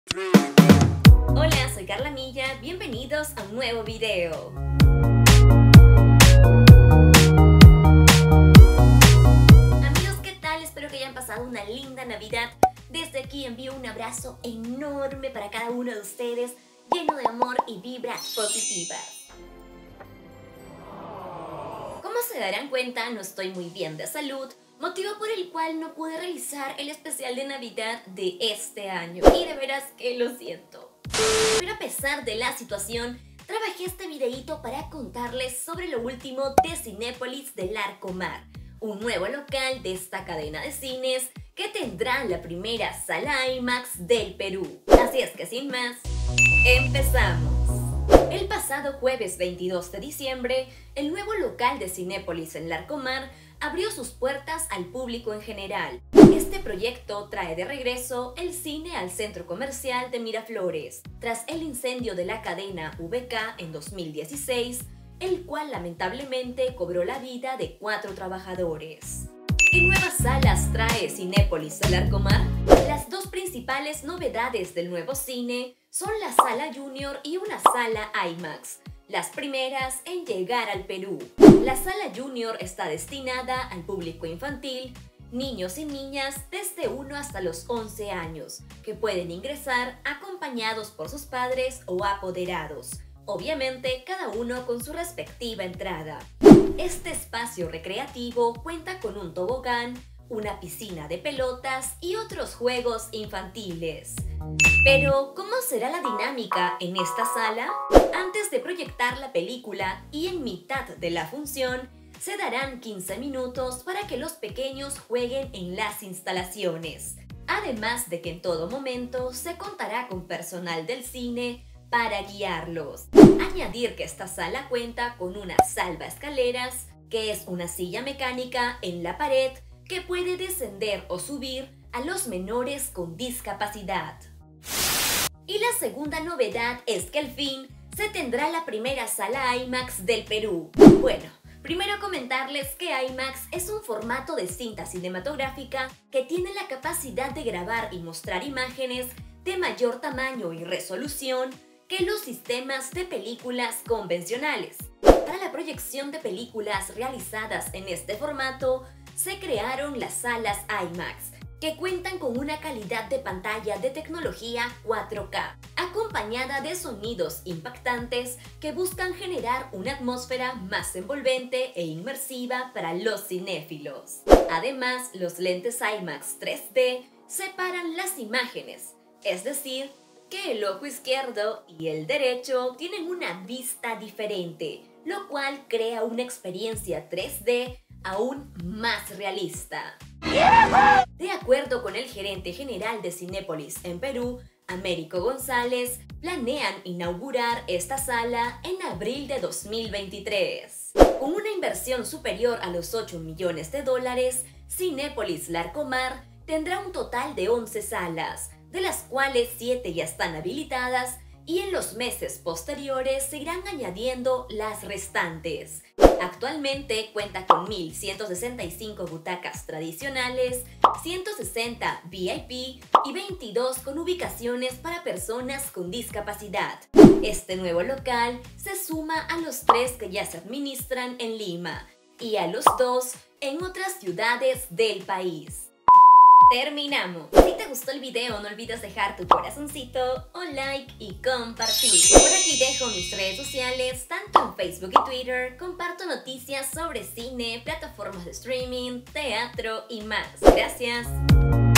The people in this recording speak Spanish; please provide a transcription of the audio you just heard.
Hola, soy Carla Milla, bienvenidos a un nuevo video. Amigos, ¿qué tal? Espero que hayan pasado una linda Navidad. Desde aquí envío un abrazo enorme para cada uno de ustedes, lleno de amor y vibras positivas. Como se darán cuenta, no estoy muy bien de salud, motivo por el cual no pude realizar el especial de Navidad de este año. Y de veras que lo siento. Pero a pesar de la situación, trabajé este videíto para contarles sobre lo último de Cinépolis del Larcomar, un nuevo local de esta cadena de cines que tendrá la primera sala IMAX del Perú. Así es que sin más, empezamos. El pasado jueves 22 de diciembre, el nuevo local de Cinépolis en Larcomar abrió sus puertas al público en general. Este proyecto trae de regreso el cine al centro comercial de Miraflores, tras el incendio de la cadena VK en 2016, el cual lamentablemente cobró la vida de 4 trabajadores. ¿Qué nuevas salas trae Cinépolis al Larcomar? Las dos principales novedades del nuevo cine son la sala Junior y una sala IMAX, las primeras en llegar al Perú. La sala Junior está destinada al público infantil, niños y niñas desde 1 hasta los 11 años, que pueden ingresar acompañados por sus padres o apoderados, obviamente cada uno con su respectiva entrada. Este espacio recreativo cuenta con un tobogán, una piscina de pelotas y otros juegos infantiles. Pero, ¿cómo será la dinámica en esta sala? Antes de proyectar la película y en mitad de la función, se darán 15 minutos para que los pequeños jueguen en las instalaciones. Además de que en todo momento se contará con personal del cine para guiarlos. Añadir que esta sala cuenta con una salvaescaleras, que es una silla mecánica en la pared que puede descender o subir a los menores con discapacidad. Y la segunda novedad es que al fin se tendrá la primera sala IMAX del Perú. Bueno, primero comentarles que IMAX es un formato de cinta cinematográfica que tiene la capacidad de grabar y mostrar imágenes de mayor tamaño y resolución que los sistemas de películas convencionales. Para la proyección de películas realizadas en este formato, se crearon las salas IMAX, que cuentan con una calidad de pantalla de tecnología 4K, acompañada de sonidos impactantes que buscan generar una atmósfera más envolvente e inmersiva para los cinéfilos. Además, los lentes IMAX 3D separan las imágenes, es decir, que el ojo izquierdo y el derecho tienen una vista diferente, lo cual crea una experiencia 3D aún más realista. De acuerdo con el gerente general de Cinépolis en Perú, Américo González, planean inaugurar esta sala en abril de 2023. Con una inversión superior a los $8 millones, Cinépolis Larcomar tendrá un total de 11 salas, de las cuales 7 ya están habilitadas y en los meses posteriores se irán añadiendo las restantes. Actualmente cuenta con 1.165 butacas tradicionales, 160 VIP y 22 con ubicaciones para personas con discapacidad. Este nuevo local se suma a los 3 que ya se administran en Lima y a los 2 en otras ciudades del país. Terminamos. Si te gustó el video, no olvides dejar tu corazoncito o like y compartir. Por aquí dejo mis redes sociales, tanto en Facebook y Twitter. Comparto noticias sobre cine, plataformas de streaming, teatro y más. Gracias.